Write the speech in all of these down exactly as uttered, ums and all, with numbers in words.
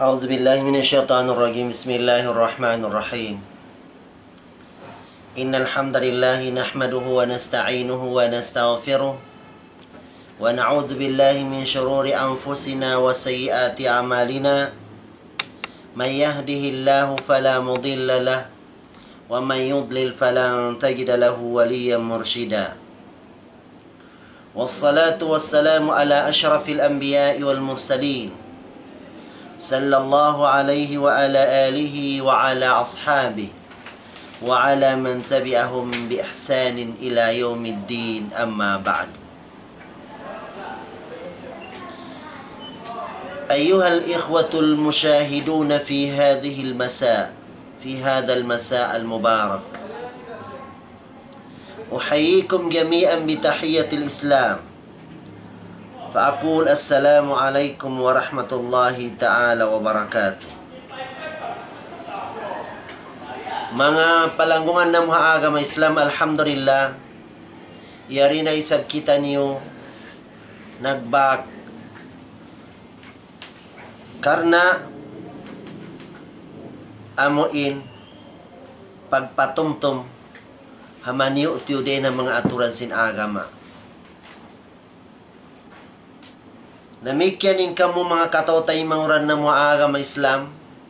أعوذ بالله من الشيطان الرجيم. بسم الله الرحمن الرحيم. إن الحمد لله نحمده ونستعينه ونستغفره ونعوذ بالله من شرور أنفسنا وسيئات أعمالنا. من يهده الله فلا مضل له ومن يضلل فلن تجد له وليا مرشدا. والصلاة والسلام على أشرف الأنبياء والمرسلين صلى الله عليه وعلى آله وعلى أصحابه وعلى من تبعهم بإحسان إلى يوم الدين. أما بعد. أيها الإخوة المشاهدون في هذه المساء في هذا المساء المبارك، أحييكم جميعا بتحية الإسلام، فأقول السلام عليكم ورحمة الله تعالى وبركاته. Mga palanggungan ng mga agama Islam, alhamdulillah, yari na isab kita niyo nagbak karna amuin pagpatumtum hamaniyo tiyo din ng mga aturan sin agama. Namikyanin kamo mga katotay manguran na mga agama Islam,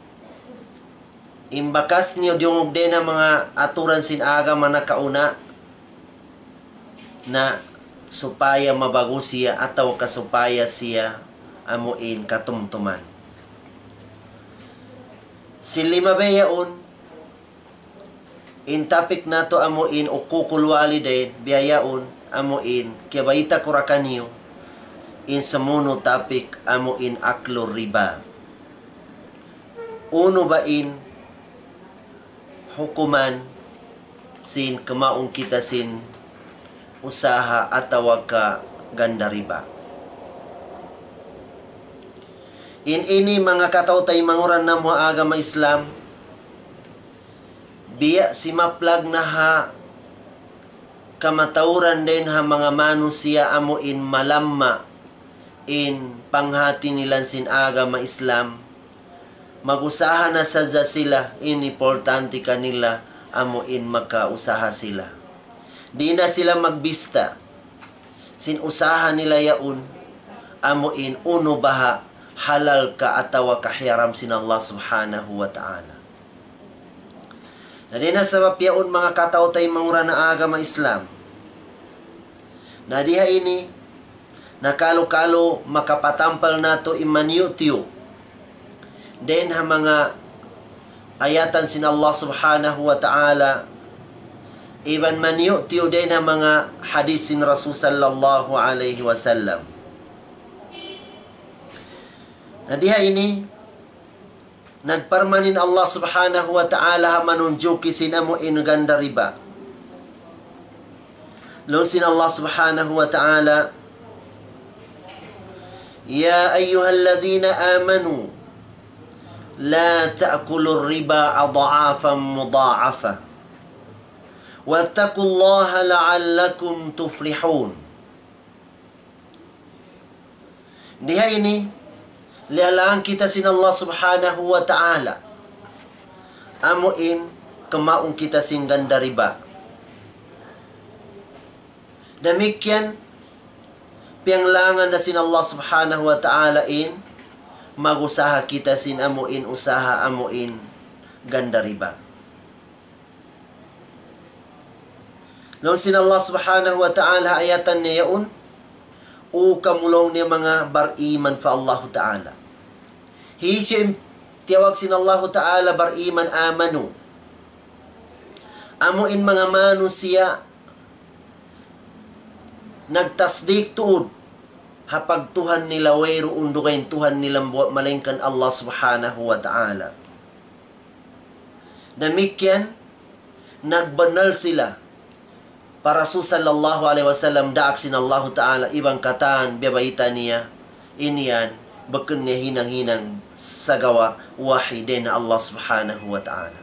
imbakas niyo yung din na mga aturan sin agama na kauna na supaya mabago siya ataw kasupaya siya amuin katumtuman. Silima bayaon in topic nato amuin ukukulwali din biyayaon amuin kibaita kurakan niyo in samuno topic amo in aklo riba. Uno ba in hukuman sin kamaong kita sin usaha atawa ka ganda riba. In ini mga katautay manguran na mga agama Islam, biya si maplag na ha kamatauran din ha mga manusia amo in malamma in panghati nilan sin agama Islam, magusaha na sadya sila in importante kanila amo in makausaha sila. Di na sila magbista sin usaha nila yaun amo in uno baha halal ka atawa kahiram sin Allah subhanahu wa ta'ala. Na di na sabab yaun mga katautay mangura na agama Islam, na diha ini nakalo-kalo makapatampal nato imanyutiyo den ha mga ayatan sin Allah subhanahu wa ta'ala, iban manyutiyo den ha mga hadis sin Rasul sallallahu alaihi wasallam. Na diha ini nagparmanin Allah subhanahu wa ta'ala ha manunjuki sin amo in ganda riba. Lon sin Allah subhanahu wa ta'ala, يا أيها الذين آمنوا لا تأكلوا الربا أضعافا مضاعفة واتقوا الله لعلكم تفلحون. Diha ini lialaan kita sin Allah subhanahu wa ta'ala amuin kemaung kita sin ganda riba. Demikian pianglangan na sin Allah subhanahu wa ta'ala in magusaha kita sin amuin usaha amuin ganda riba. Nung sin Allah subhanahu wa ta'ala ayatan niya yaun u kamulong niya mga bar-iman fa Allah ta'ala. Hisim tiyawag sin Allah ta'ala bar-iman amanu amuin mga manusia nagtasdik tuod hapag Tuhan nila wayro undugain Tuhan nilang malingkan Allah subhanahu wa ta'ala. Namikyan nagbanal sila para Rasul sallallahu alaihi wasallam daak sin Allah ta'ala ibang kataan biyabaita niya iniyan bakun niya hinang-hinang sagawa wahidin na Allah subhanahu wa ta'ala.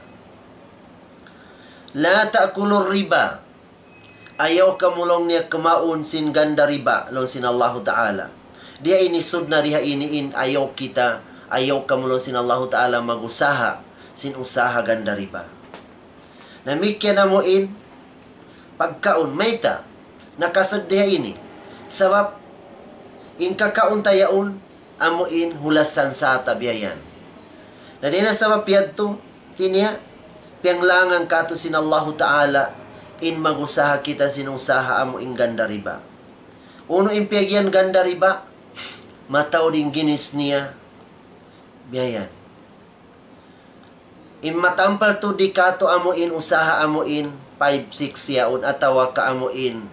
La ta'kulur riba, ayaw kamulong niya kamaun sin ganda riba lon sin Allah ta'ala. Dia ini sudna diha iniin ayaw kita ayaw kamulong sin Allah Ta'ala magusaha sin usaha ganda riba. Namikyan na mo in pagkaon mayta nakasuddiha ini sabab in kakaon tayaon amo in hulasan sa tabiyayan. Na di na sabab yadto kiniya piyanglangan kato sin Allah Ta'ala in magusaha kita sin usaha amo in ganda riba. Uno in piyagyan ganda riba mataw din ginis niya biyayan. In matampal to di kato amo in usaha amo in five six yaon atawa ka amo in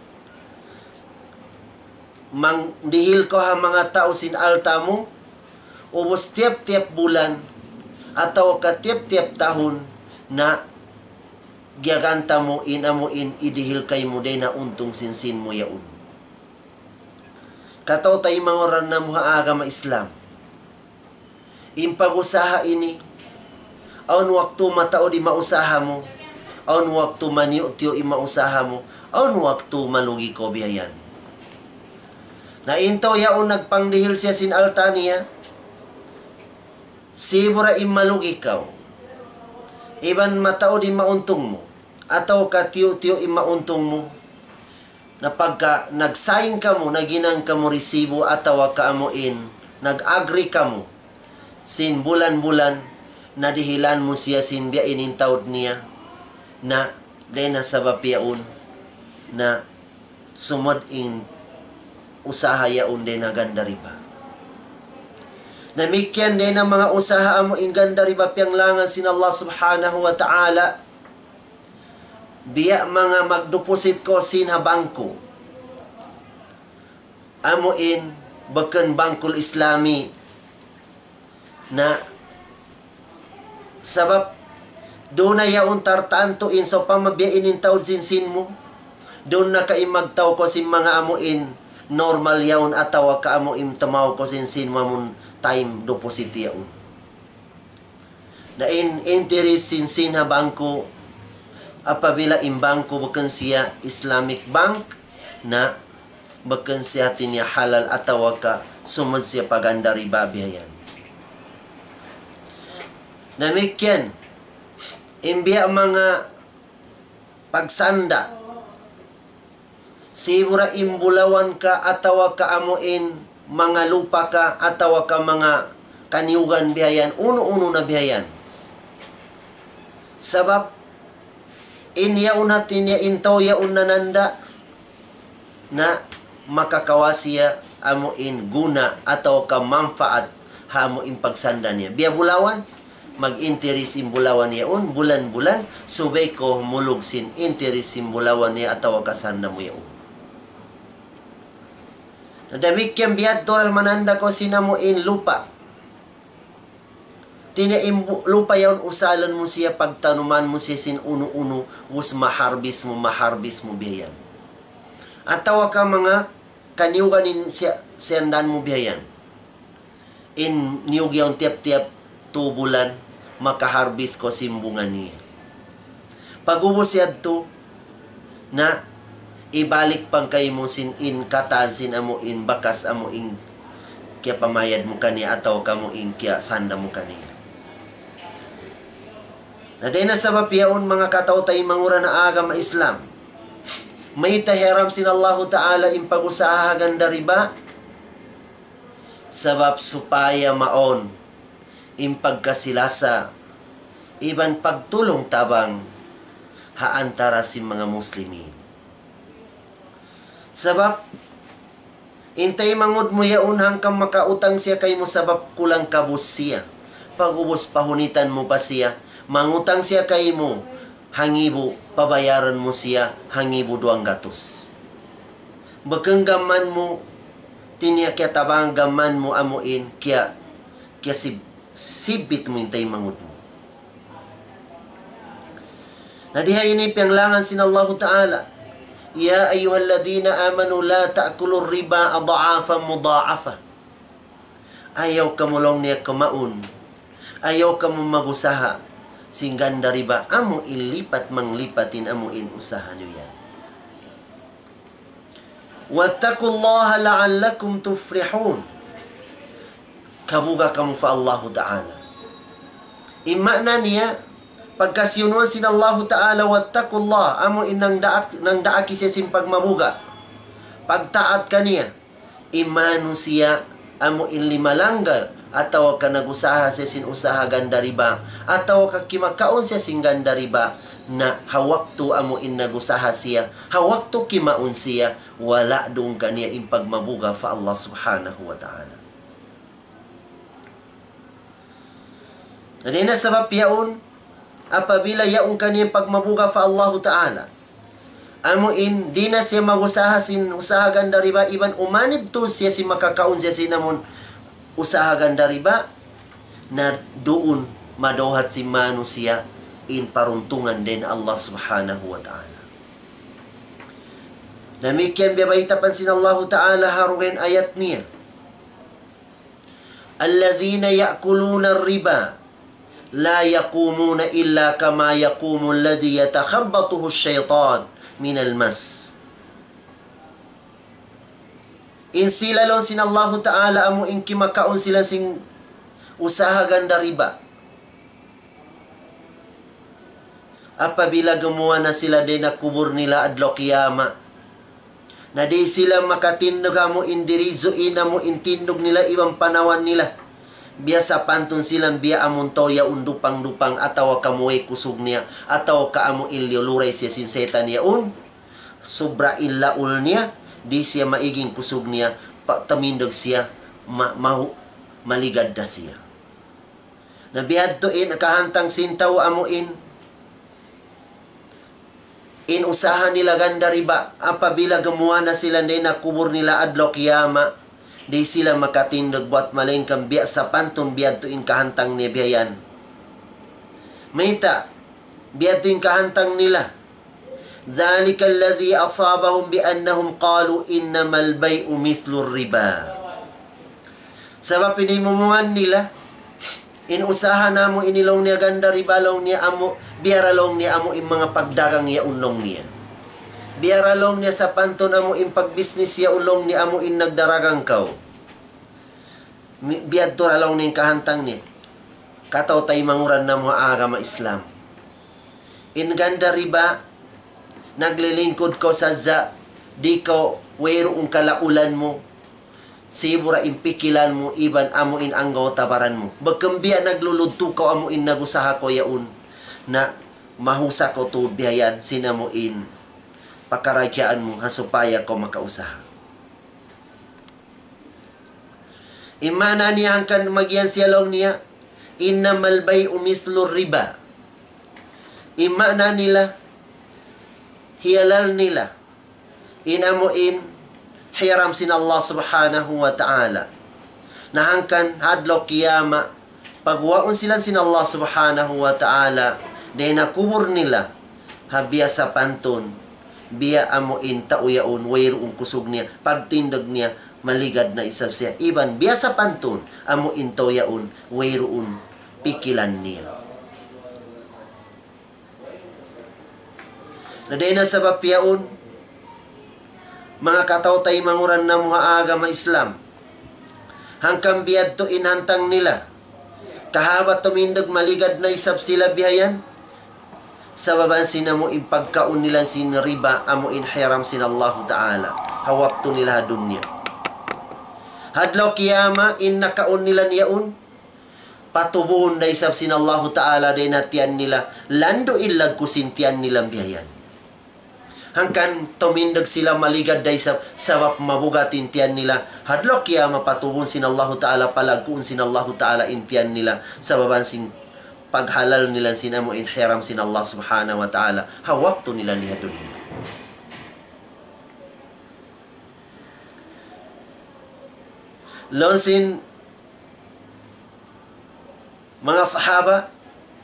mang dihil ko ha mga tao sin alta mo ubos tiap-tiap bulan atawa ka tiap-tiap tahon na gyaganta mo in amo in idihil kay mo day na untong sinsin mo yaon. Kataw tay mga oran na muha agama Islam impag-usaha ini aun waktu matao di mausaha mo aun waktu maniu tiyo i mausaha mo aun waktu malugi ko biyayan. Na into yaon nagpangdihil siya sin alta niya sibura i malugi kaw iban matao di mauntong mo ataw ka tiyo-tiyo i mauntong mo na pagka nagsaing ka mo naginang ka mo resibo atawa ka amo in nag-agree ka mo sin bulan-bulan na dihilan mo siya sin biya inintawd niya na day na sabab yaon na sumod in usaha yaon day na ganda riba. Namikyan day na mga usaha amo in ganda riba piyang langan sin Allah subhanahu wa ta'ala biya mga magdeposit ko sin ha bangko amo in baken bangkul Islami na sabab doon na yaon tartanto in so pamabiyain in tawd sinsin mo doon na kaimagtaw ko sin mga amuin normal yaon atawa ka amuin tamaw ko sinsin mamun time deposit yaon na in interest sinsin ha bangko apabila in bangko baken siya Islamic bank na baken siya tinya halal atawa ka sumod siya paganda riba biyayan. Namikyan, imbiya mga pagsanda, sibura imbulawan ka atawa ka amuin mga lupa ka atawa ka mga kaniugan biyayan, uno-uno na biyayan. Sabab, inyaon natin niya intaw yaon nananda na makakawasiya amuin guna atawa ka manfaat hamuin pagsanda niya. Biya bulawan, mag-interes imbulawan niya un bulan-bulan subay ko mulog sin interes imbulawan niya atawa kasanda mo yaon. Nadamik kiyang biyad to mananda ko sinamo in lupa. Tinya lupa yaon usalan mo siya pagtanuman mo siya sin uno-uno us maharbis mo maharbis mo biyayan. Atawa ka mga kaniugan in siya sendan mo biyayan. In niyog yaon tiap-tiap two bulan makaharbis ko simbungan niya. Pagubos yadto na ibalik pang kay mo sin in kataan sin amo in bakas amo in kaya pamayad mo kaniya ataw kamo in kaya sanda mo kaniya. Na day na sa mapiyaon mga kataw tay mangura na agama Islam. May tahiram sin Allah Ta'ala in pag-usaha ganda riba sabab supaya maon in pagkasilasa iban pagtulong tabang haantara si mga Muslimin. Sabab intay mangod mo yaon hangkang makautang siya kay mo sabab kulang kabus siya. Pagubos pahunitan mo pa siya, mangutang siya kay mo, hangibo pabayaran mo siya hangibo duang gatos. Bakang gaman mo tinya kaya tabang gaman mo amuin kaya kaya si sibit mo intay mangud mo. Nadihay ini piyanglangan sin Allah Ta'ala. Ya ayyuhalladhina amanu la ta'kulur riba adha'afan mudha'afa. Ayaw kamulong niya kamaun. Ayaw kamo magusaha. Singganda riba. Amo ilipat manglipatin amo inusaha niyo yan. Wattaqullaha la'allakum tufrihun. kabuga kamu fa Allah Ta'ala. Imakna niya, pagkasyunuan sin Allah Ta'ala, wattaqullah, amo inang daak, nang daaki siya sin pagmabuga. Pagtaat ka niya, imanu siya, amo in limalangga, ataw ka nagusaha siya sin usaha ganda riba, ataw ka kimakaon siya sin ganda riba, na hawakto amo in nagusaha siya, hawakto kimaun siya, wala doon kaniya in pagmabuga fa Allah Subhanahu wa Ta'ala. Nadina sabab yaon, apabila yaon kaniya pagmabuga fa Allah Ta'ala, amo in di na siya magusaha sin usaha ganda riba, iban umanib to siya si makakaon siya sinamon usaha ganda riba, na doon madohat si manu siya in paruntungan din Allah Subhanahu wa Ta'ala. Demikian biya pansin Allah Ta'ala harungin ayat niya, alladhina ya'kuluna riba la yaqumuna illa kama yaqumu alladhi yatakhabbathu asyaitan min almas. In sila lon sin Allah Ta'ala amo in kimakaon sila sing usaha ganda riba, apabila gumawa na sila din na kubur nila adlo kiyama, na di sila makatindog mo indirizo ina mo intindog nila ibang panawan nila, biasa pantun silang biya amon toya undupang-dupang atawa kamuay kusog niya, atawa ka amo ilyuluray siya sinsetan niya un, sobra ilaul niya, di siya maiging kusog niya, tamindog siya, ma mahu, maligad na siya. Nabihad to in, kahantang sintaw amo in, in usaha nila ganda riba, apabila gumawa na sila din na kubur nila adlo kiyama, di sila makatindog buat malingkang biya sa pantun biyad to in kahantang niya biyayan. Mayta, biyad to in kahantang nila, dhalika alladhi asabahum bi annahum qalu innamal bay'u mithlu riba. Sabab pinimumuhan nila, in usaha na mo inilong niya ganda riba long niya amo, biaralong niya amo in mga pagdagang niya unlong niya. Biaralong niya sa panton amo in pagbisnis niya unlong niya amo in nagdaragang kaw. Biad to ralong niya kahantang niya. Kataw tay manguran na mga agama Islam. In ganda riba, naglilingkod ko sa za, di ko wero ang kalaulan mo, sibura impikilan mo, iban amo in anggaw tabaran mo. Bagkambiya nagluludto ko amo in nagusaha ko yaun, na mahusa ko to biyayan, sinamuin, pakarakyaan mo, hasupaya ko makausaha. Imana niya kan magyan siyalaw niya, innamal bay'u mithlu riba. Imana nila, hiyalal nila, inamuin, hiram sin Allah Subhanahu wa Ta'ala. Nahangkan hadlo kiyama, pagwaon sila sin Allah Subhanahu wa Ta'ala, dahil nakubur nila, habiya sa pantun, biya amuin tauyaon, wayroong kusog niya, pagtindog niya, maligad na isab siya. Iban, biya sa pantun, amuin tauyaon, wayroon, pikilan niya. Na dahil na sa bapyaon, mga kataw-tay manguran na mga agama Islam, hangkang biyad to inhantang nila, kahabat tumindog maligad na isab sila bihayan, sa baban sina mo impagkaon nila sin riba, amo in hiram sin Allah Ta'ala, hawak to nila dunya. Hadlaw kiyama, in nakaon nila niyaon, patubuhon na isab sin Allah Ta'ala, din natiyan nila, lando ilag kusintiyan nilang bihayan. Hangkan tumindog sila maligad day sa sabab mabugatin tiyan nila. Hadlo kaya mapatubon sin Allah Ta'ala palagkuun sin Allah Ta'ala intiyan nila sababan sin paghalal nila sinamo in hiram sin Allah Subhanahu wa Ta'ala. Hawak to nila niya dunya. Lonsin mga sahaba,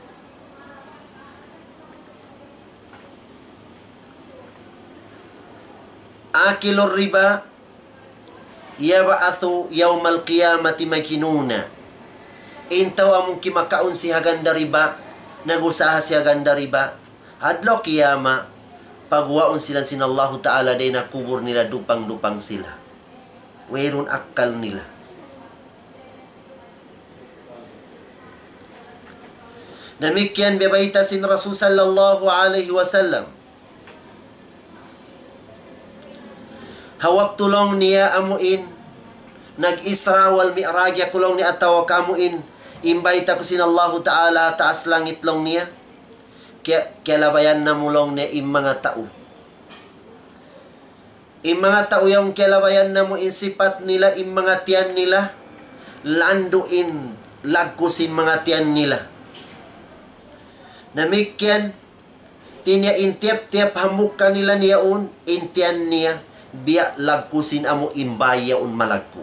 akilur riba yaba'athu yawmal qiyamati majnuna. Intaw among kimakaon si haganda riba, nagusaha si haganda riba, hadlo kiyama, pagwaon sila sin Allah Ta'ala day nakubur nila, dupang-dupang sila. Wayron akal nila. Demikian bebaita sin Rasul sallallahu alaihi wasallam. Hawak tulong niya amuin nag-Isra wal Mi'raj ya kulong ni atawa kamuin imbaita ko sin Allah Ta'ala taas langit long niya kaya kialabayan na mulong niya im mga tao. Im mga tao yung kialabayan na mo in sipat nila im mga tiyan nila landuin lagkusin mga tiyan nila. Namikyan tinya intiap-tiap hamuk kanila niyaun intiyan niya biya lagkusin amo imbaya un malagko.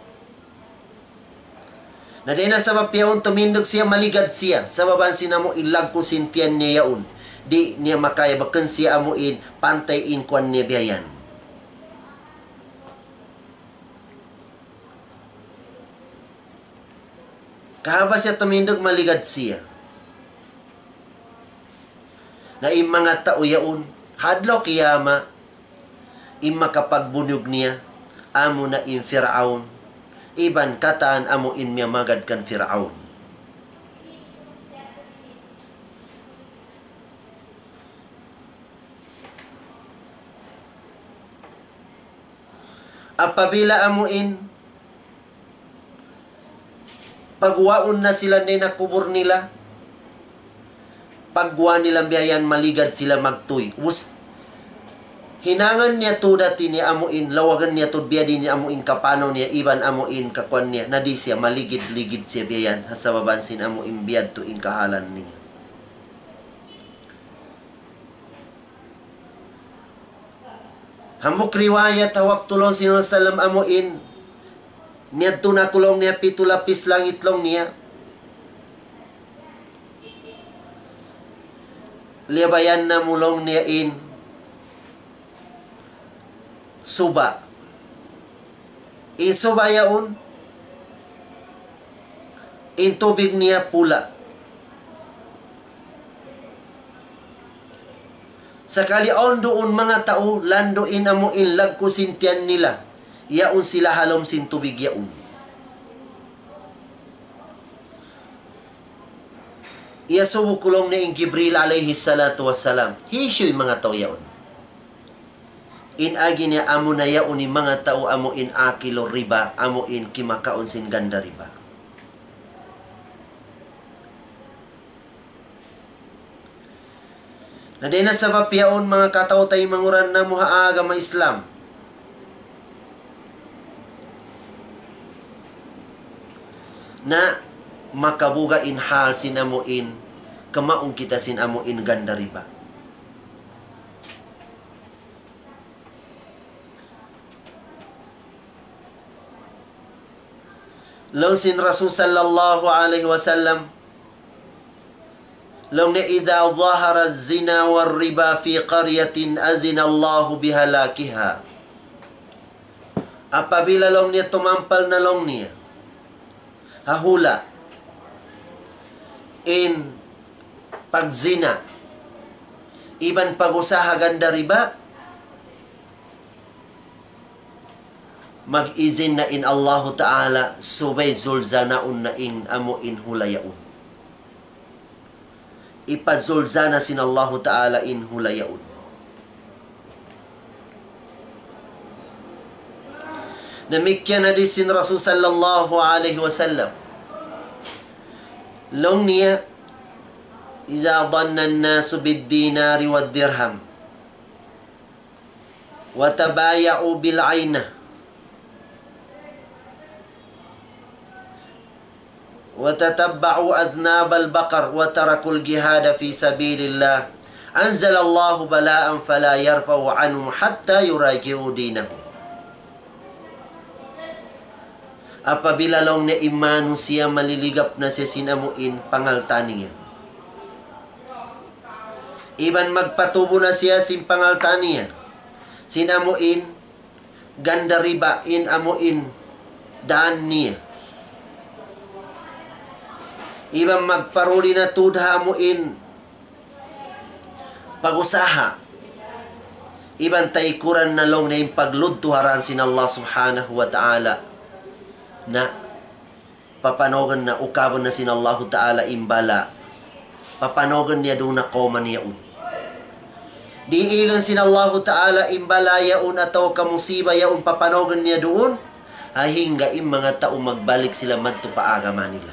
Na di na sa mapiyaon tumindog siya maligad siya sa babansin amo ilagkusin tiyan niya yaun. Di niya makaya bakan siya amo in pantay in kwan niya biyayan. Kahaba siya tumindog maligad siya. Na im mga tao yaun hadlaw kiyama im makapagbunyog niya amo na in Firaun iban kataan amo in miya magad kan Firaun. Apabila amo in pagwaon na sila na nakubur nila pagwa nilang biyayan maligad sila magtuy. Wus hinangan niya to dati niya amuin, lawagan niya to biya din niya amuin kapanaw niya, iban amuin kakwan niya, na di siya maligid-ligid siya biyan, hasababansin amuin biyad to in kahalan niya. Hamuk riwayat hawak tulong sinusalam amuin, niya to na kulong niya pitulapis langit long niya, liabayan na mulong niya in suba. In suba yaun in tubig niya pula. Sakali on doon mga tao lando in amo in lagkusin tiyan nila yaun sila halom sin tubig yaun. Iya subukulong ni Jibril alayhi salatu wassalam. Hisyo yung mga tao yaon. In agi niya amo na yaon ni mga tao amo in akilo riba, amo in kimakaon sin ganda riba. Na di na sa papiyaon mga katao tayo manguran na muha agama Islam. Na makabuga in hal sinamuin kamaong kita sinamuin ganda riba. Long sin Rasul sallallahu alaihi wasallam long ne idha dhahara az-zina war riba fi qaryatin adhina Allah bihalakiha. Apabila long niya tumampal na long niya hahula in pagzina iban pagusaha ganda riba mag-izin na in Allah Ta'ala subay zulzanaun na in amo in hulayaun. Ipazulzana sin Allah Ta'ala in hulayaun. Namikyan na din sin Rasul sallallahu alaihi wasallam long niya idha dhanna an-nasu bid-dinari wad-dirham wa tabaya'u bil-'ayna wa tatabba'u adnab al-baqar wa taraku al-jihad fi sabilillah anzala Allahu bala'an fala yarfa'u 'anhum hatta yuraji'u dinahum. Apabila long na imano siya maliligap na siya sinamuin pangaltani niya. Iban magpatubo na siya sin pangaltani niya. Sinamuin ganda riba in amuin daan niya. Iban magparuli na tudha amuin pagusaha. Iban taikuran na long na yung pagludtuharan sin Allah subhanahu wa ta'ala na papanogan na ukabon na sin Allah Ta'ala imbala papanogan niya doon na koman yaun. Diigan sin Allah Ta'ala imbala yaun ataw kamusiba yaun papanogan niya doon, hahingga im mga tao magbalik sila madto paagama nila.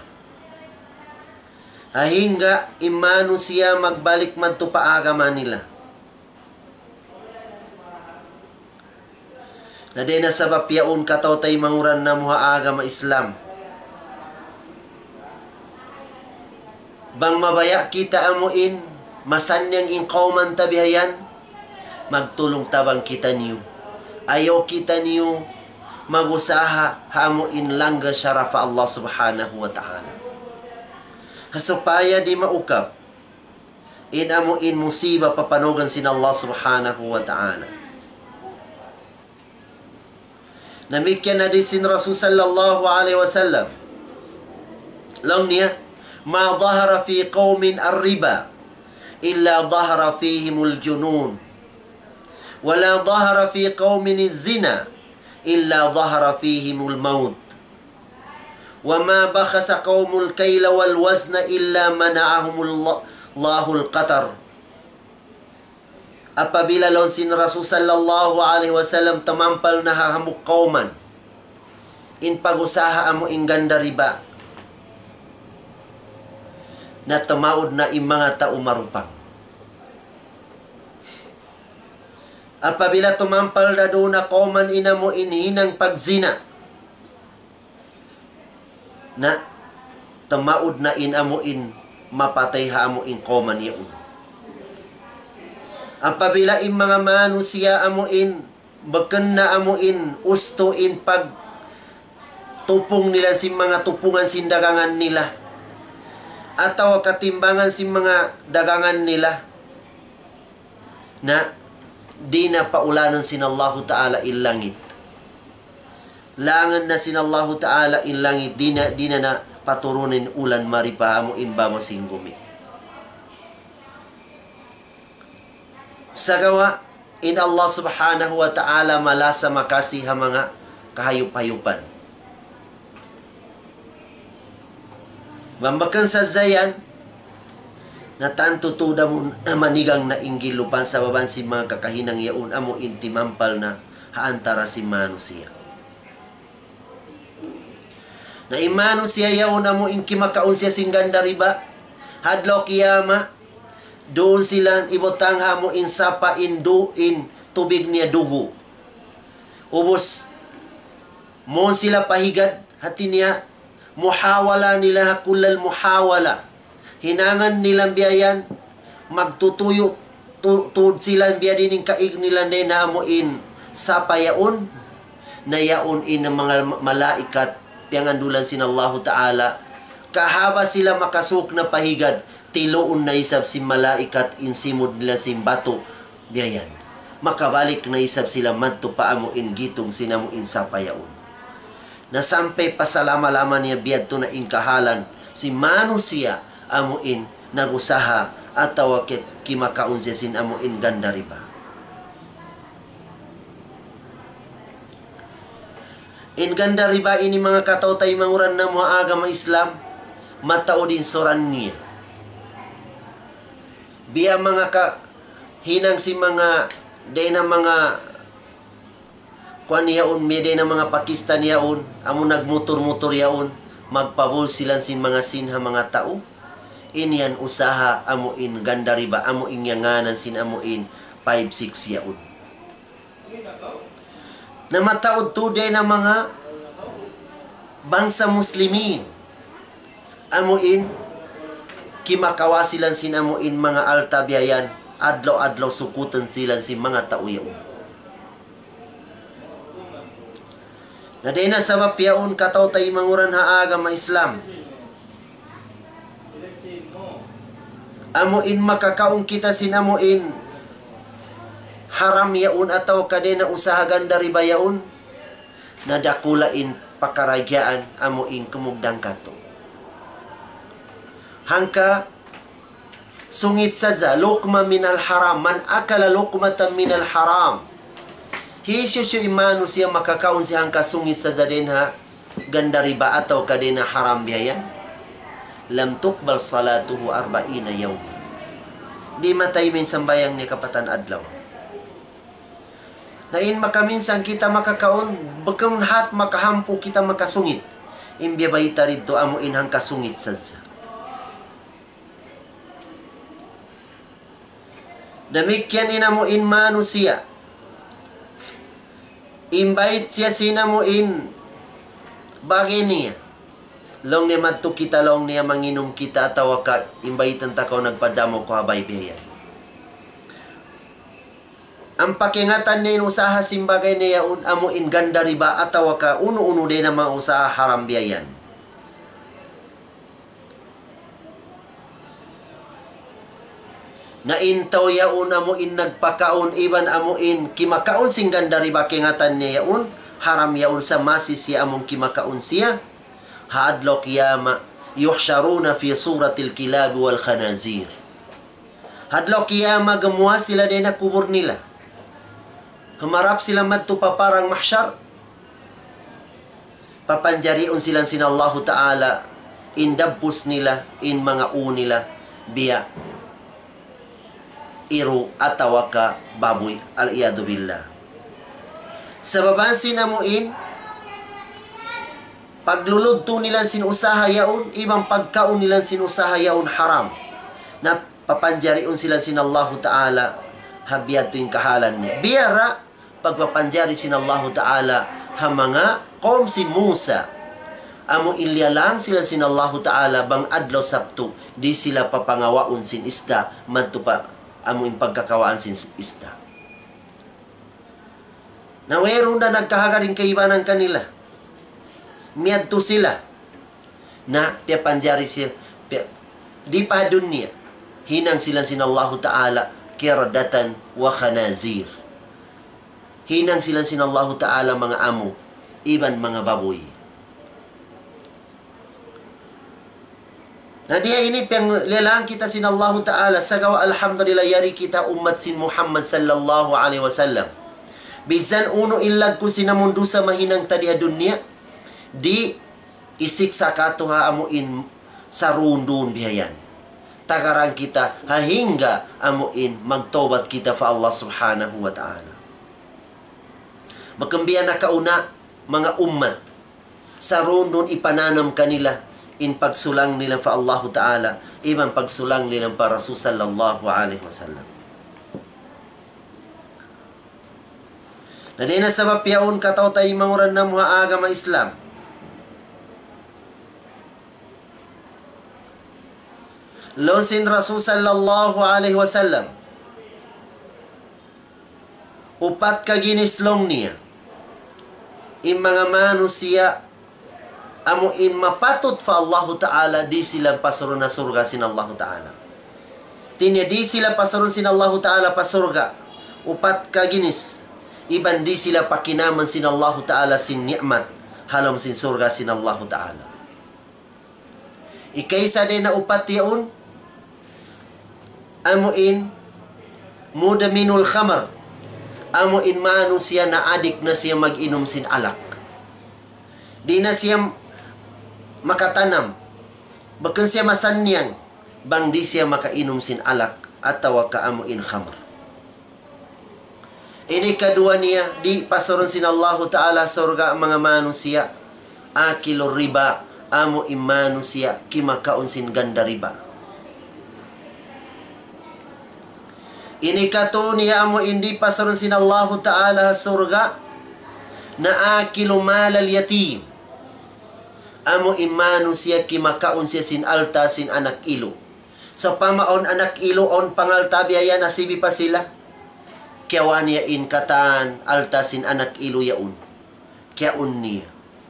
Hahingga imano siya magbalik madto paagama nila. Na di na sabab yaun kataw tay manguran na muha agama Islam. Bang mabaya kita amuin, masanyang in kauman tabihayan, magtulong tabang kita niyo. Ayaw kita niyo magusaha hamuin langga syarafa Allah subhanahu wa ta'ala. Hasupaya di maukap, in amuin musiba papanogan sin Allah subhanahu wa ta'ala. Namikyan na din sin Rasul sallallahu alaihi wasallam. Lang niya, ma dhahara fi qawmin ar-riba illa dhahara fihimul junun. Wala dhahara fi qawmin az-zina illa dhahara fihimul maut. Wa ma bakhasa qawmul kayla wal wazna illa mana'ahumullahu al-qatar. Apabila lawan sin Rasul sallallahu alaihi wasallam tamampal na hahamuk kauman, in pagusaha amo in ganda riba, na tamaod na in mga tao marupang. Apabila tumampal na doon na kauman inamo inhinang pagzina, na tamaod na in amo in mapatay ha amo in kauman yaun. Apabila in mga manusia amuin, bagan na amuin, usto in pag tupong nila si mga tupungan sin dagangan nila. Ataw katimbangan si mga dagangan nila. Na di na paulanan sin Allah Ta'ala ilangit. Langan na sin Allah Ta'ala ilangit, di na, di na na paturunin ulan maripa amuin ba mo singgumi. Sa gawa, in Allah subhanahu wa ta'ala malasa makasi ha mga kahayup-hayupan. Mambakan sa zayan, na tanto tuda mo manigang na inggilupan sa baban si mga kakahinang yaun, amo intimampal na haantara si manusia. Na imano siya yaun, amo inkimakaun siya singganda riba, hadlaw kiyama, doon sila ibutang hamo in sapa in duin tubig niya dugo. Ubos mo sila pahigad hati niya, muhawala nila hakulal muhawala. Hinangan nilang biyayan, magtutuyo tud sila biya din kaig nila na hamo in sapa yaon, na yaon in ng mga malaikat piangandulan sin Allah Ta'ala. Kahaba sila makasuk na pahigad, tiloon na isab si malaikat insimod nila si bato biyayan. Makabalik na isab sila madto paamo in gitong sinamo in sapayaon. Nasampay pasalama-lama niya biyadto na inkahalan si manusia amo in nagusaha at tawakit kimakaon siya sin amo in ganda riba. In ganda riba ini mga kataw-tay manguran na mga agama Islam, matao din soran niya. Biya mga ka hinang si mga day na mga kuan yaon, may day na mga Pakistan yaon, amo nagmutor-mutor yaon, magpabol silang sin mga sinha mga tao. Inyan usaha amo in ganda riba, amo in yanganan sin amo in five six yaon. Na mataod to day na mga bangsa muslimin, amo in kimakawa silang sinamuin mga altabiayan, adlaw-adlaw sukutan silang si mga tao yaon. Na di na sa mapyaon kataw tay manguran ha agama Islam. Amuin makakaong kita sinamuin haram yaon ataw kadena usahagan dari bayaon, na dakulain pakaragyaan amuin kumugdang kato. Hangka sungit saja lukma minal haram, man akala lukmatan minal haram, hisyo siya imano siya makakaon siya hangka sungit saja din ha ganda riba ataw kadena haram biyayan. lam tuqbal salatuhu arba'ina yawma. Di matay min sambayang ni kapatan adlaw. Na in makaminsan kita makakaon, bagam hat makahampo kita makasungit. Imbya bayita rito amo inhang kasungit sadsa. Demikian inamuin manusia. Imbait siya sinamuin bagay niya. Long niya madto kita, long niya manginom kita, atawa ka, imbaitan ta ko nagpadamo ko habay biyan. Ang pakingatan niya usaha simbagay niya un amuin ganda riba, atawa ka, uno-uno din ang mga usaha haram biyan. Na intaw yaun amuin nagpakaon, iban amuin kimakaon sing ganda riba kingatan niya yaun, haram yaun sa masis siya among kimakaon siya. Haadlo kiyama yuhsharuna fi suratil kilab wal khanazir. Hadlo kiyama gamuha sila din na kubur nila. Humarap sila madto pa parang mahsyar. Papanjariun silang sinallahu ta'ala, indabpus nila, in mga u nila, biya iru atawa ka baboy, al-iyadu billah. Sa baban sinamuin, pagluludto nilang sinusaha yaun, ibang pagkaon nilang sinusaha yaun haram. Na papanjariun silang sinallahu ta'ala, habiyado yung kahalan niya. Biyara, pagpapanjari sinallahu ta'ala, ha mga kom si Musa, amo ilyalang sila sinallahu ta'ala, bang adlo sabto, di sila papangawaon sin isda, madto pa amo yung pagkakawaan sin isda. Nawero na nagkahagaring kaibanan kanila. Miyadto sila na piapanjari siya. Pia, di pa dunya. Hinang silang sinallahu ta'ala kiradatan wa khanazir. Hinang silang sinallahu ta'ala mga amo, iban mga baboy. Na dia ini pang lelang kita sinallahu ta'ala sagawa alhamdulillah yari kita umat sin Muhammad sallallahu alaihi wasallam. Bisan uno illag ko sinamundo sa mahinang tadiha dunya, di isiksa katuha amuin sa rundun bihayan. Tagarang kita hahingga amuin magtobat kita fa Allah subhanahu wa ta'ala. Magkambiyan na kauna mga umat sa rundun ipananam kanila in pagsulang nila fa Allah ta'ala, iban pagsulang nila pa Rasul sallallahu alaihi wasallam. Na di na sa mapyaon kataw tayo manguran na mga agama Islam. Lonsin Rasul sallallahu alaihi wasallam, upat ka ginislong niya, in mga manusia, amuin mapatot fa Allah ta'ala, di silang pasurun na surga sin Allah ta'ala. Tinya di sila pasurun sin Allah ta'ala pasurga. Upat kaginis. Iban di sila pakinaman sin Allah ta'ala sin ni'mat. Halom sin surga sin Allah ta'ala. Ikaysa din na upat yaun, amuin mudaminul khamar. Amuin manu siya na adik na siya mag-inom sin alak. Di na siya makatanam, bakan siya masanyang, bang di siya makainom sin alak, atawa kaamuin khamar. Ini kadua niya, di pasurun sin Allah ta'ala surga mga manusia, akilo riba, amo imanusia, kimakaon sin ganda riba. Ini katu niya amo hindi pasurun sin Allah ta'ala surga, na akilo malal yatim, amo imano siya kimakaon siya sin alta sin anak ilo. So pamaon anak ilo on pangalta biya nasibi pa sila. Kiyawan niya in katan alta sin anak ilo yaun. Kiyaun niya.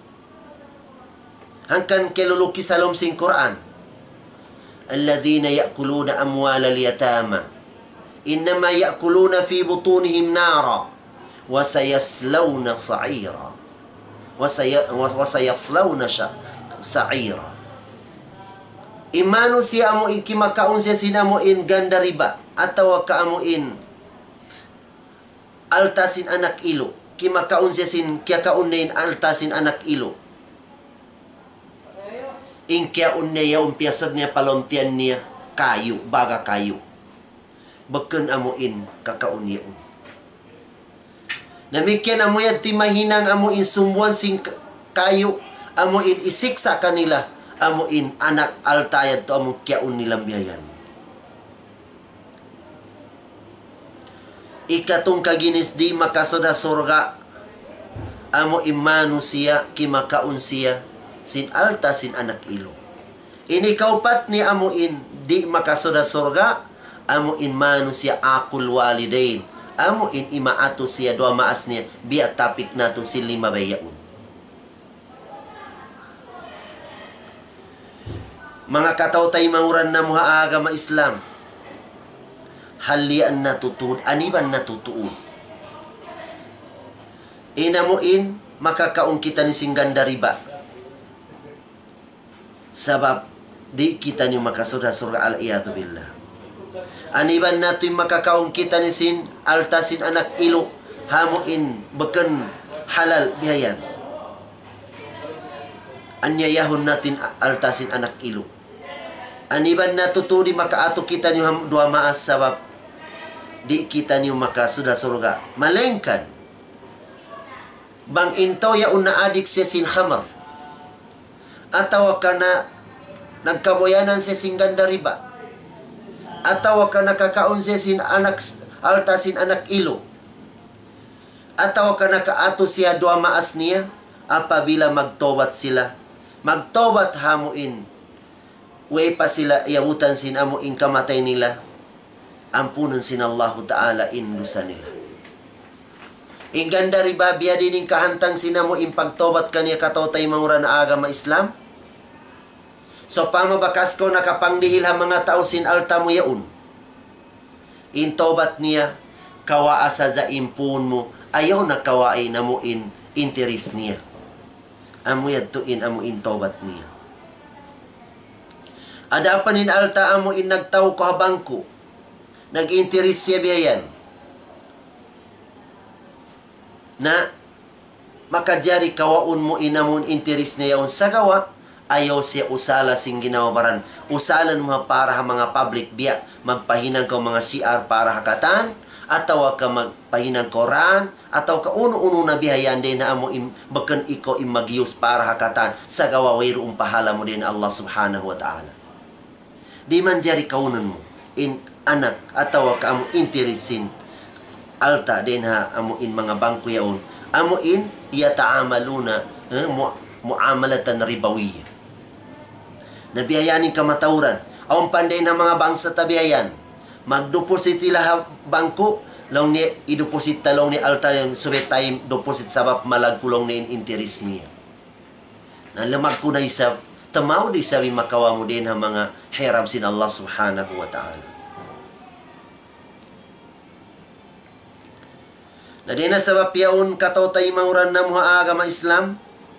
Hangkan keluluki salom sin Quran. Alladhina ya'kuluna amwala liyatama. Innama ya'kuluna fi butunihim nara. Wa sayaslawna sa'ira. Wasayaslawna siya sa'ira. Imano siya amo in kimakaon siya sinamuin ganda riba, atawa kaamuin altasin anak ilo. Kimakaon siya sin kiyakaon na altasin anak ilo. Ingkyaun niya umpiasag niya palomtian niya kayu, baga kayu. Beken amuin kakaunyaun. Namikyan amuyan timahinang amuin sumbuan sing kayu, amuin isiksa kanila, amuin anak altayad to amu kyaun nilang biyayan. Ikatong kaginis di makasoda surga, amo imanusia kimakaun siya sin alta sin anak ilo. Ini kaupat ni amuin di makasoda surga, amuin manusia akul walidain, amuin imaato siya doa maas niya biya tapik nato sin lima bayaun. Mga kataw-tay manguran na muha agama Islam, halian natutuod, aniban natutuod. Inamuin, makakaon kita ni singganda riba. Sabab, di kita niyo makasura-sura al-iyadu billah. Aniban natin makakaon kita ni sin altasin anak ilo, hamuin, beken halal bihayan. Anyayahon natin altasin anak ilo. Aniban natutudi makaato kita niyo dua maas sabab di kita niyo makasuda surga. Malengkan. Bang intaw ya una adik siya sin khamar. Ataw ka na nagkaboyanan siya sin ganda riba. Ataw ka nakakaon siya sin anak alta sin anak ilo. Ataw ka nakaato siya dua maas niya apabila magtobat sila. Magtobat hamuin. Uwe pa sila iyabutan sin amuin kamatay nila. Ampunan sin Allah Ta'ala indusa nila. Inganda riba biya dining kahantang sinamo impagtobat kaniya katotay mangura na agama Islam. So pamabakas ko nakapanglihil ha mga tao sin alta mo yaun. Intobat niya kawaa sa zaimpun mo ayaw na kawaay na mo in interes niya. Amo yadtuin amo intobat niya. Ada pa nin alta amo in nagtaw ko habangko. Nag-interes siya biyayan. Na makajari kawaun mo inamun interes niya yung sagawa, ayaw siya usala sing ginawabaran. Usalan mo para ha mga public biya, magpahinang ka mga C R para hakatan, ataw ka magpahinang koran, ataw ka uno-uno na bihayan din na amo im, bakan iko im magyus para hakatan, sagawa wayro umpahala mo din Allah subhanahu wa ta'ala. Di man jari kaunan mo, in anak, ataw ka amo interesin, alta din ha amuin mga bangko yaon amuin yataamaluna eh, mu muamalatan ribawiyya nabiyayanin kamatawran awan panday na mga bangsa tabiyayan magdeposit ila bangko long ni ideposit talong ni alta yung subet time deposit sabab malagkulong ni interes niya na lamag ko na isa tamaw di sabi makawa mo din ha mga hiram sin Allah subhanahu wa ta'ala. Na di na sabab yaun katotay manguran na muha agama Islam.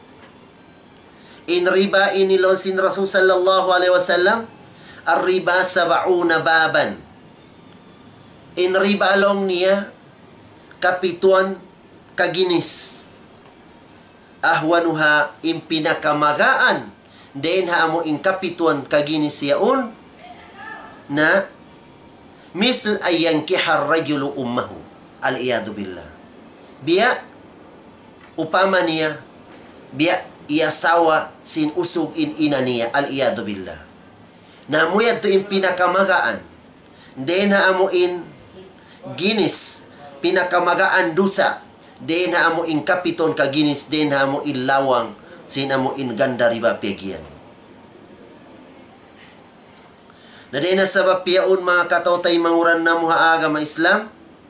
In riba inilon sin Rasul sallallahu alaihi wasallam. Ar riba sab'una baban. In riba long niya kapituan kaginis. Ahwanuha in pinakamagaan. Den ha mo in kapituan kaginis yaun na misl ayyankihar rajulu ummahu. Al-iyadu billah. Biya upama niya biya iasawa sin usog in ina niya al-iyadu billah. Namuyad to in pinakamagaan. Den ha amuin ginis pinakamagaan dusa. Den ha amuin kapiton ka ginis den ha amuin lawang sin amuin ganda riba pegian. Na den na sabab piyaon mga katotay manguran na muha agama Islam.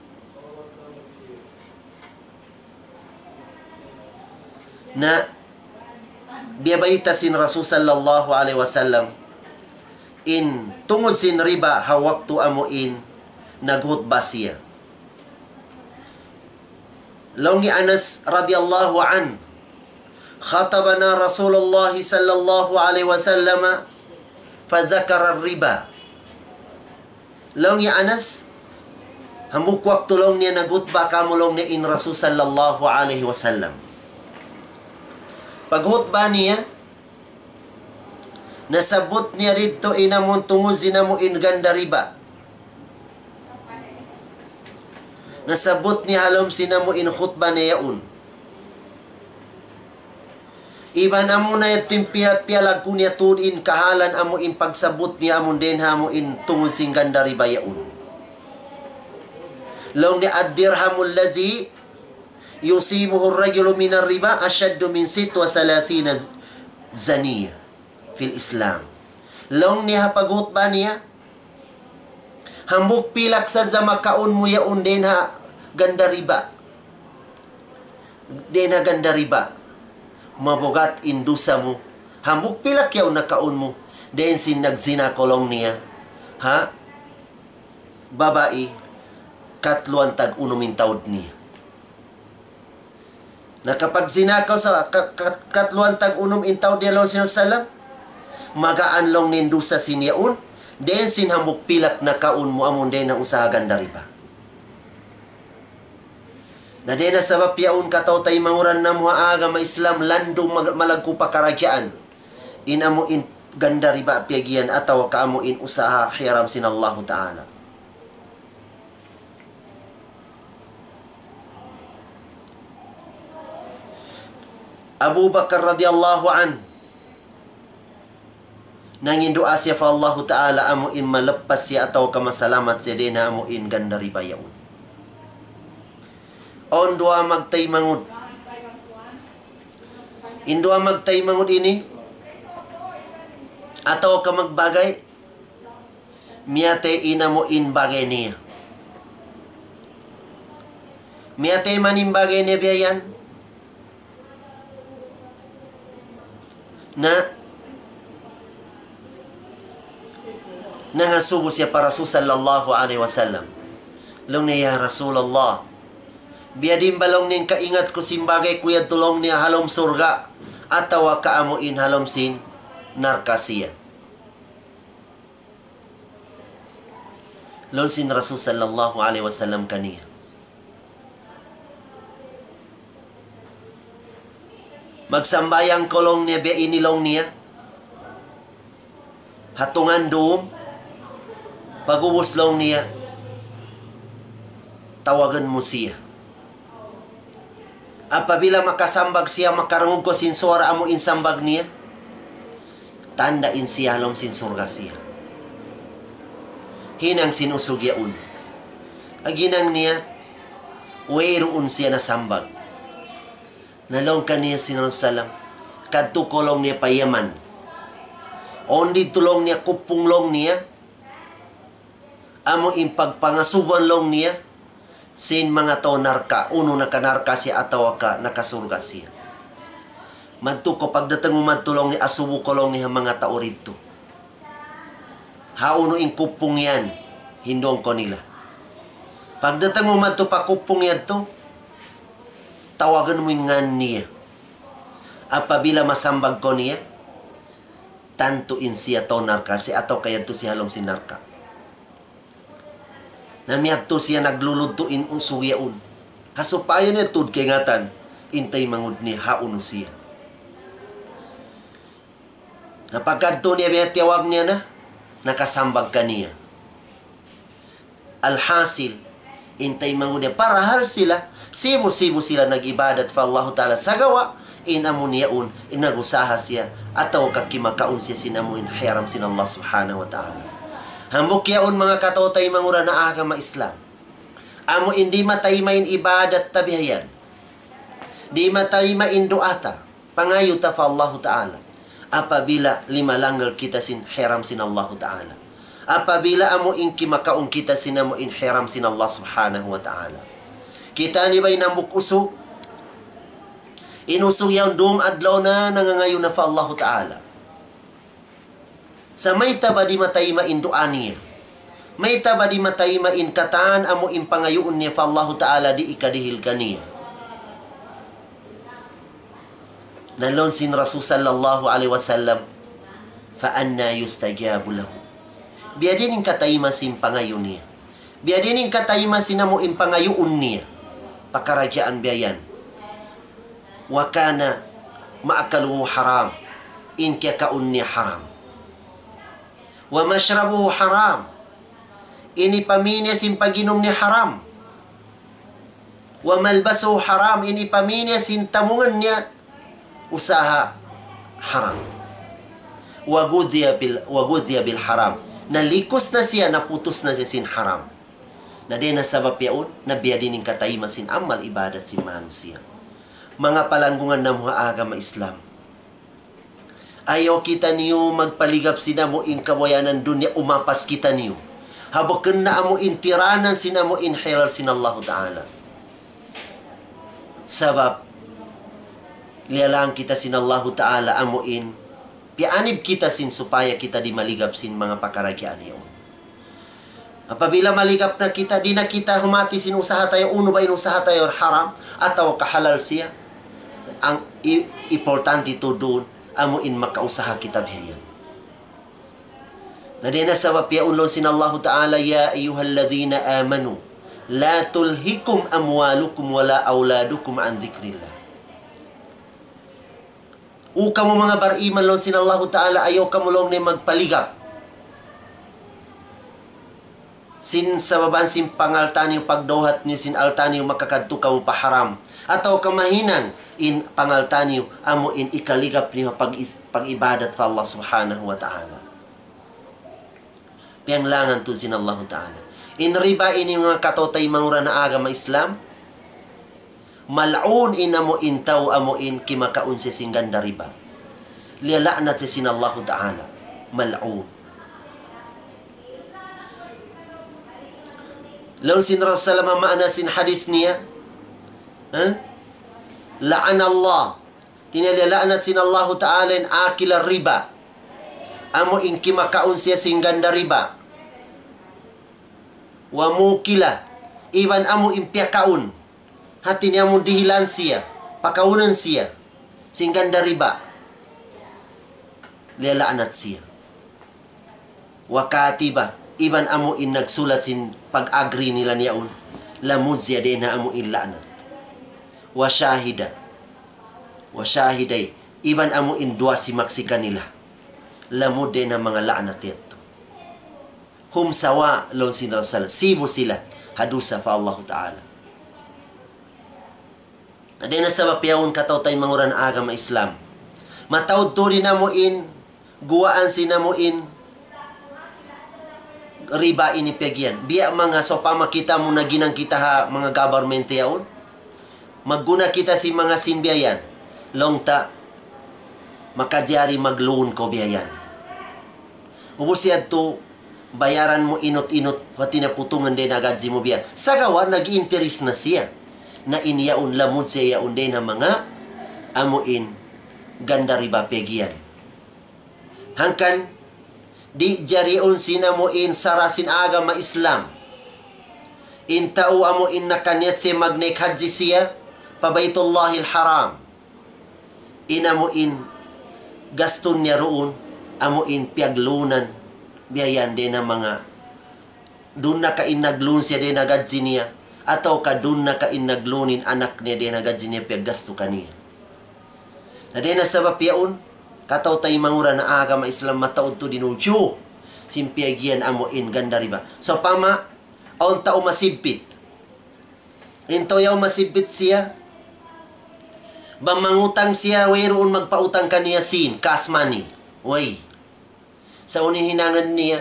Na biyabayita sin Rasul sallallahu alaihi wasallam in tungod sin riba hawak tu amuin naghutba siya. Longi Anas radhiyallahu an khatabana Rasulullah sallallahu alaihi wasallam fadzakara riba. Longi Anas hambuk waktu long niya naghutba kamulong niya in Rasul sallallahu alaihi wasallam. Paghutba niya Nasabot niya rito inamon tungod sinamuin ganda riba. Nasabot niya halom sinamuin khutbah na yaun. Iban amo na yung piyalag ko niya tunin kahalan amo in pagsabot niya amon den hamo in tungod sing ganda riba yaun. Law ni ad-dirhamul ladhi yusibuhu ar-rajulu min ar-riba ashaddu min sit wa thalathina zaniya fil Islam. Law ni hapagot ba niya hambuk pilak sa zamakaon mo yaun den ha ganda riba. Den ha ganda riba. Mabugat indusa mo. Hambuk pilak yaw nakaon mo. Den sin nagzina kolong niya. Ha? Babae. Katluan tag unumin taod niya. Nakapag zinakaw sa katluan tag unom intaod niya long sinasalam. Magaan long nindusa sinyaun. Den sin hambuk pilak nakaon mo amon den na usahagan dariba. Na din na sabab yaun kataw tay manguran na mga agama Islam landong malagko pa karagyaan. Inamo in ganda riba piagian ataw kaamo in usaha hiram sinallahu ta'ala. Abu Bakar radhiyallahu an nangin doa siya fa Allah ta'ala amo in malepas siya ataw kamasalamat siya din na amo in ganda riba yaun. On dua magtay mangud. Indua magtay mangud ini. Ataw ka magbagay. Miyate ina mo in bagay niya. Miyate manin bagay niya biyayan. Na nangasubo siya para Rasul sallallahu alaihi wasallam. Long niya Rasulullah. Biadin balong ning kaingat ko simbagay kuya tulong niya halom surga atawa kaamo in halom sin narkasiya. Lon sin Rasul sallallahu alaihi wasallam kaniya. Magsambayang kolong niya biya inilong niya. Hatungan doom. Pagubos long niya. Tawagan mo siya. Apabila makasambag siya, makarungog ko sinsura amo insambag niya, tandain siya halom sinsurga siya. Hinang sinusugyaun. Aginang niya, weroon siya na sambag. Nalong kaniya sinusalam, kadto kolong niya payaman. Ondi tulong niya kupunglong niya, amo impagpangasuban long niya, sin mga to narka, uno nakanarka siya ataw ka nakasurga siya. Madto ko pagdatang umadtulong ni asubo kolong niya mga tao rito. Hauno in kupong yan, hindong ko nila. Pagdatang umadto pa kupong yan to, tawagan mo nga niya. Apabila masambag ko niya, tantuin siya to narka siya ataw kaya to si halom si narka. Namiyadto siya nagluludtuin usuyaun. Hasupayan niya tud kay ngatan, intay mangud ni hauno siya. Napagkadto niya biya tiyawag niya na, nakasambag ka niya. Alhasil, intay mangud niya, para hal sila, sibo-sibo sila nag-ibadat fa Allah Ta'ala sa gawa, inamo niyaun, inagusaha siya, ataw kakimakaun siya sinamuin, hiram sin Allah Subhanahu wa Ta'ala. Hambuk yaon mga katotay mangura na agama Islam. Amo hindi mataymain ibadat tabihayan. Di mataymain doata. Pangayuta fa Allah Ta'ala. Apabila lima langgal kita sin hiram sin Allah Ta'ala. Apabila amo inki makaon kita sin amo in hiram sin Allah Subhanahu wa Ta'ala. Kita ni bay nambuk usog. Inusog yaon dum adlaw na nangangayon na fa Allah Ta'ala. Sa may taba di mataymain doa niya. May taba di mataymain kataan amo impangayuon niya fa Allah Ta'ala di ikadihil kaniya. Nalon sin Rasul sallallahu alaihi wasallam fa anna yustajabu lahu. Biadin ing katayma sin pangayon niya. Biadin ing katayma sin amo impangayuon niya. Pakarajaan biayan. Wa kana maakaluhu haram. In kaya kaun niya haram. Wa mashrabuhu haram. Ini paminya sin paginom ni haram. Wa malbasuhu haram. Ini paminya sin tamungan niya usaha haram. Wa gudhiya bil, wa gudhiya bil haram. Nalikos na siya, naputos na siya sin haram. Na din na sabab yaon, nabiya din ng katayma sin amal ibadat sin manusia. Mga palanggungan na mga agama Islam. Ayaw kita niyo magpaligap sina mo in kawayanan dunya, umapas kita niyo. Habakan na amo in tiranan sina mo in hilal sin Allah Ta'ala. Sabab, lialang kita sin Allah Ta'ala amo in, pianib kita sin supaya kita di maligap sin mga pakaragyaan niyo. Apabila maligap na kita, di na kita humati sin usaha tayo, uno ba inusaha tayo haram, ataw kahalal siya. Ang importante ito doon, amo in makausaha kita bihayan. Na din na sa wapiaunlon sin Allah Ta'ala, ya ayyuhalladhina amanu, la tulhikum amwalukum wala awladukum an dhikrillah. O kamo mga bariman lon sin Allah Ta'ala, ayaw kamo long ni magpaligap. Sin sa baban sin pangaltan yung pagdohat ni sin altan yung makakadto kamo paharam. Ataw kamahinang in pangaltan yung amo in ikaligap niyo pag, pag-ibadat pa Allah Subhanahu wa Ta'ala. Pianglangan to sin Allah Ta'ala. In riba ini mga katotay mangura na agama Islam, mal'un in amo in taw amo in kimakaun si sin ganda riba. Liala'nat si sin Allah Ta'ala. Mal'un. Law sin Rasulullah maana sin hadis niya, ha? La'an Allah. Tinaliala'nat sin Allah Ta'ala in akila riba. Amo in kimakaun siya sin ganda riba. Wa mukila. Iban amo in piyakaun. Hati niya mo dihilan siya. Pakaunan siya. Sin ganda riba. Liala'nat siya. Wa katiba. Iban amo in nagsulat sin pag-agree nila niyaon. Lamuzya din na amo in la'nat. Wa syahida. Wa syahiday. Iban amo in dua si maksikan nila. Lamud din na mga la'nat ito. Hum sawa lon sin Rasul. Sibo sila. Hadusa fa Allah Ta'ala. Adi na sa mapiyaon kataw tay manguran agama Islam. Matawd to rin na mo in. Guwaan sina mo in. Riba ini pegyan. Biya mga so pamakita mo na ginang kita ha mga government yaon. Magguna kita si mga sinbiyayan. Longta makadyari mag-loan ko biyayan. Ubus yan to bayaran mo inot-inot pati na putungan din agad mo biya. Sagawa nag-interest na siya. Na iniyaon lamod siya yaon din na mga amuin ganda riba pegyan. Hangkan di jariun sinamuin sarasin agama Islam. Intau amuin nakanyat si magnek haji siya pabaytullahil haram. Inamuin gaston niya roon amuin piaglunan biyayan din na mga dun na kain naglun siya din agad niya ataw ka dun na kain naglunin anak niya din agad niya piaggasto kaniya. Na din na sabab yaon kataw tay mangura na agama Islam mataod to dinujo. Simpiagian amo in ganda riba. So pama, aon tao masibit. Into yaw masibit siya. Bamangutang siya, wayroon magpautang kaniya sin, cash money. Way. Sa unin hinangan niya.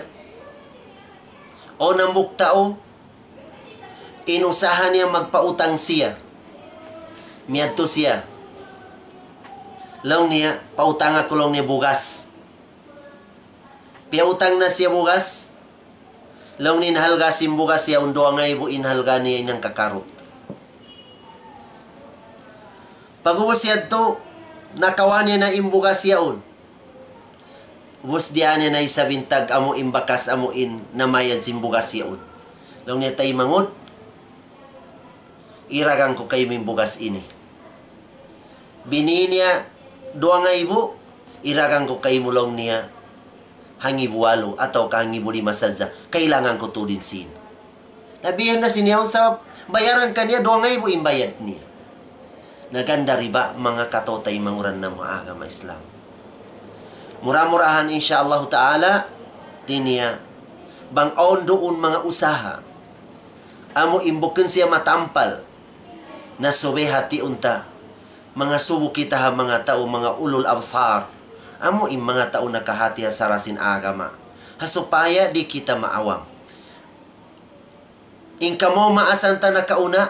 O namuk tao, inusahan niya magpautang siya. Miyadto siya. Long niya, pautang ako long niya bugas. Piautang na siya bugas. Long niya nahalga sim bugas siya, undo ang ibu inhalga niya inang kakarot. Pag-ubos siya to, nakawan niya na imbugas siya un. Ubos diyan niya na isabintag, amo imbakas, amo in, namayad sim bugas siya un. Long niya tayo mangod, iragang ko kayo imbugas ini. Bini niya, doa nga ibu, iragang ko kay mulong niya hangi buwalo ataw kahangi buli masadza. Kailangan ko to din sin. Nabihan na siniyaw sa bayaran kaniya, doa nga ibu imbayad niya. Naganda riba mga katotay manguran ng mga agama Islam. Mura-murahan insyaallah ta'ala Tiniya, bang on doon mga usaha, amo imbukin siya matampal, na suwe hati unta, mga subo kita ha mga tao, mga ulul absar, amo im mga tao nakahati ha sarasin agama, hasupaya di kita maawam. Ingka mo maasanta na kauna,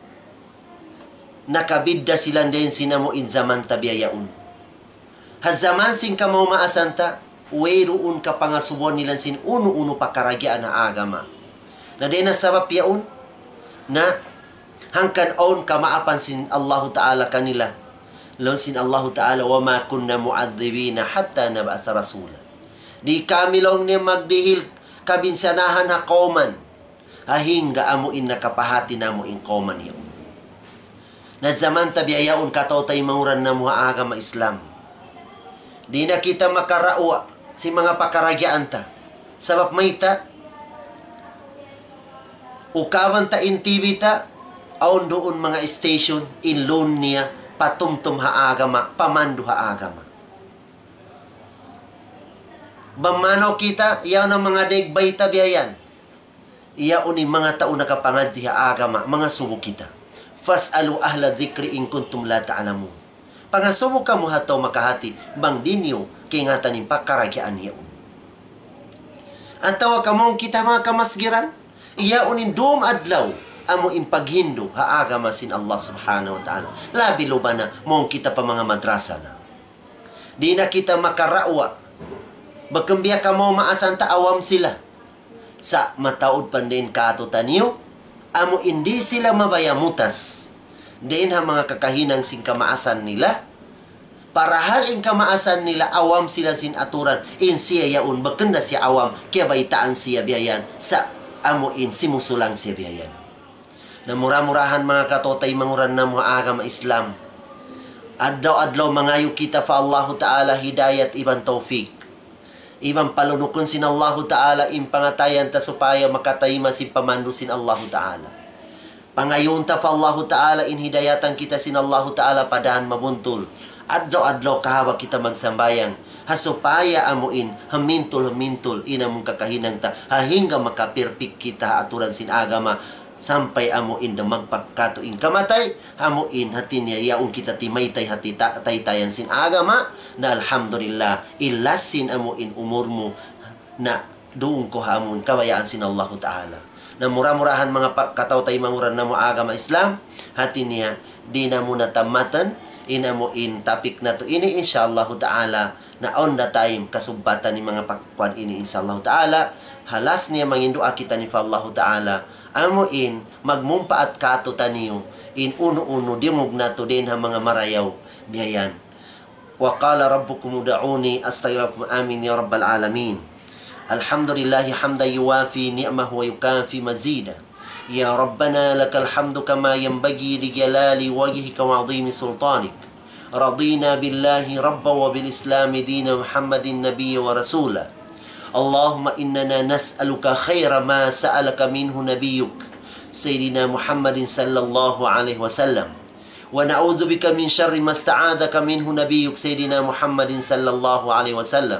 nakabidda silang din sinamo in zaman tabiyayaun. Hazaman sing ka mo maasanta, uweroon ka pangasubon nilang sin uno-uno pakaragyaan na agama. Na din na sabab yaun, na hangkan on ka maapan sin Allahu Ta'ala kanila. Lon sin Allahu Ta'ala, wa ma kunna mu'adzibina hatta naba'atha rasula. Di kami long niya magdihil kabinsanahan ha koman, hahingga amuin nakapahati na mo in koman yaun. Na zaman tabiyayaun katotay manguran na mga agama Islam. Di na kita makarawa si mga pakaragyaan ta. Sabab may ta, ukawan ta in T V ta, aon doon mga station, inloon niya, patumtum ha agama, pamandu ha agama. Bamanaw kita, iyan ang mga degbay tabiyayan. Iyaon ni mga tao nakapangadzi ha agama, mga subo kita. Fas'alu ahla dhikri in kuntum la ta'lamun. Pangasubo ka mo hataw makahati, bang dinyo, kay nga tanim pakaragyaan yaon. Ang tawa ka mong kita mga kamasgiran, iyaunin doom adlaw, amo in paghindo, haagama sin Allah subhanahu wa ta'ala. Labi lo ba na, mong kita pa mga madrasa na. Di na kita makarawa, bagkambiya ka mo maasanta awam sila. Sa mataod pandin katutan niyo, amo hindi sila mabayamutas. Diin ha mga kakahinang sing kamaasan nila. Para hal in kamaasan nila, awam sila sin aturan. In siya yaun, bagkanda siya awam, kaya baitaan siya biyayan. Sa amo in simusulang siya biyayan. Na mura-murahan mga katotay manguran na mga agama Islam. Adlaw-adlaw mangayo kita fa Allahu Ta'ala hidayat ibang taufik. Ibang palunukon sin Allahu Ta'ala in pangatayan ta supaya makatayma sin pamandu sin Allahu Ta'ala. Pangayon ta fa Allahu Ta'ala in hidayatan kita sin Allahu Ta'ala padaan mabuntul. Adlaw-adlaw kahawa kita magsambayang. Hasupaya amuin hamintul-hamintul ina mong kakahinang ta. Hahingga makapirpik kita aturan sin agama. Sampai amuin na magpagkatuin kamatay, amuin hati niya yaong kita timaytay hati taytayan sin agama, na alhamdulillah, ilasin amuin umurmo na doon ko hamun kawayaan sin Allah Ta'ala. Na mura-murahan mga katawtay manguran na mo agama Islam, hati niya, di na mo natamatan, inamuin topic na to ini insyaAllah Ta'ala, na on the time kasubbatan ni mga pakwan ini insyaAllah Ta'ala, halas niya mangindua kita ni Allah Ta'ala, amuin magmumpa at katutan niyo in uno-uno dimog na to din ha mga marayaw biyayan. Wa qala rabbukum ud'uni astaghfir amin ya rabbal alamin. Alhamdulillahi hamdan yuwafi ni'mahu wa yukafi mazida. Ya rabbana lakal hamdu kama yanbaghi li jalali wajhika wa 'azimi sultanik. Radina billahi rabba wa bil islam dina Muhammadin nabiyya wa rasula. Allahumma innana nas'aluka khaira ma sa'alaka minhu nabiyyuk Sayyidina Muhammadin sallallahu alaihi wasallam wa na'udzu bika min syarri ma sta'adaka minhu nabiyyuk Sayyidina Muhammadin sallallahu alaihi wasallam.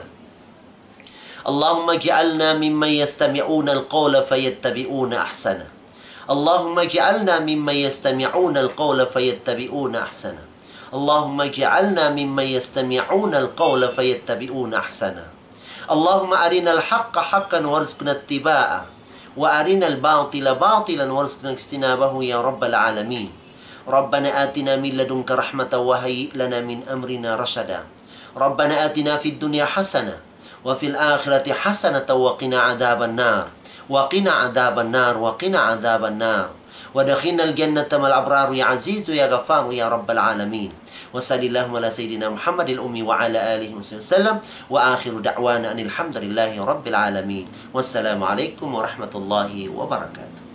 Allahumma ij'alna mimman yastami'una al-qawla fayattabi'una ahsana. Allahumma ij'alna mimman yastami'una al-qawla fayattabi'una ahsana. Allahumma ij'alna mimman yastami'una al-qawla fayattabi'una ahsana. اللهم أرنا الحق حقا وارزقنا اتباعه وأرنا الباطل باطلا وارزقنا اجتنابه يا رب العالمين. ربنا آتنا من لدنك رحمة وهيئ لنا من أمرنا رشدا. ربنا آتنا في الدنيا حسنة وفي الآخرة حسنة وقنا عذاب النار وقنا عذاب النار وقنا عذاب النار ودخلنا الجنة مع الأبرار يا عزيز يا غفار يا رب العالمين. وصلى اللهم على سيدنا محمد الأمي وعلى آله وصحبه وسلم وآخر دعوانا أن الحمد لله رب العالمين والسلام عليكم ورحمة الله وبركاته.